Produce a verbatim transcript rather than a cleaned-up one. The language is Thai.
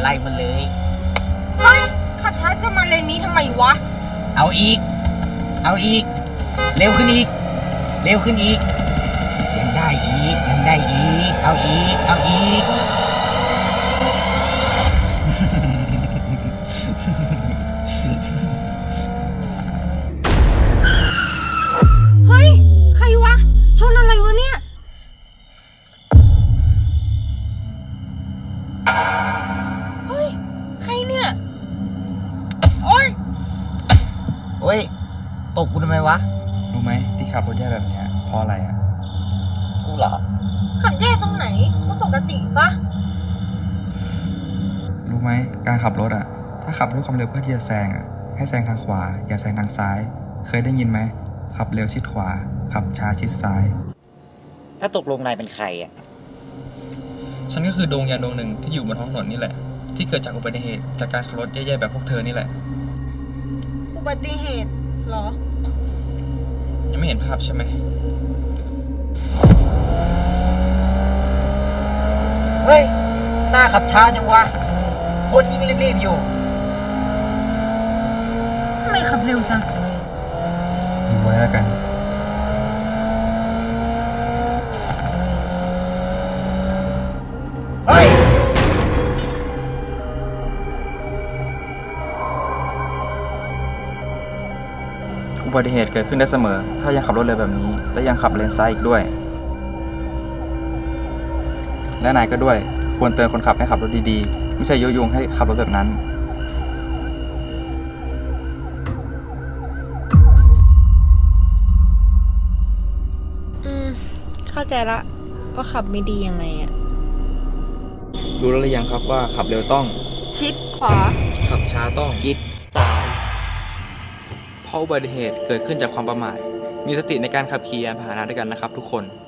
ไล่มันเลยเฮ้ยขับช้าจะมาเลนนี้ทำไมวะเอาอีกเอาอีกเร็วขึ้นอีกเร็วขึ้นอีกยังได้อีกยังได้อีกเอาอีกเอาอีกเฮ้ยใครวะชนอะไรวะเนี่ยเฮ้ยใครเนี่ยโอ๊ยโอ้ยตกกูทำไมวะรู้ไหมที่ขับรถแย่แบบนี้เพราะอะไรอ่ะกูเหรอขับแย่ตรงไหนก็ปกติปะรู้ไหมการขับรถอ่ะถ้าขับด้วยความเร็วเพื่อที่จะแซงอ่ะให้แซงทางขวาอย่าแซงทางซ้ายเคยได้ยินไหมขับเร็วชิดขวาขับช้าชิดซ้ายถ้าตกลงนายเป็นใครอ่ะฉันก็คือดวงยานดวงหนึ่งที่อยู่บนท้องถนนนี่แหละที่เกิดจากอุบัติเหตุจากการขับรถแย่ๆแบบพวกเธอนี่แหละอุบัติเหตุเหรอยังไม่เห็นภาพใช่ไหมเฮ้ยหน้าขับช้าจังวะคนยิ่งรีบๆอยู่ทำไมขับเร็วจังดูไว้แล้วกันเฮ้ยอุบัติเหตุเกิดขึ้นได้เสมอถ้ายังขับรถเร็วแบบนี้และยังขับเลนซ้ายอีกด้วยและนายก็ด้วยควรเตือนคนขับให้ขับรถดีๆไม่ใช่ยุยงให้ขับรถแบบนั้นอืมเข้าใจละว่าขับไม่ดียังไงอะรู้แล้วหรือยังครับว่าขับเร็วต้องชิดขวาขับช้าต้องชิดซ้ายเพราะอุบัติเหตุเกิดขึ้นจากความประมาทมีสติในการขับขี่ยานพาหนะด้วยกันนะครับทุกคน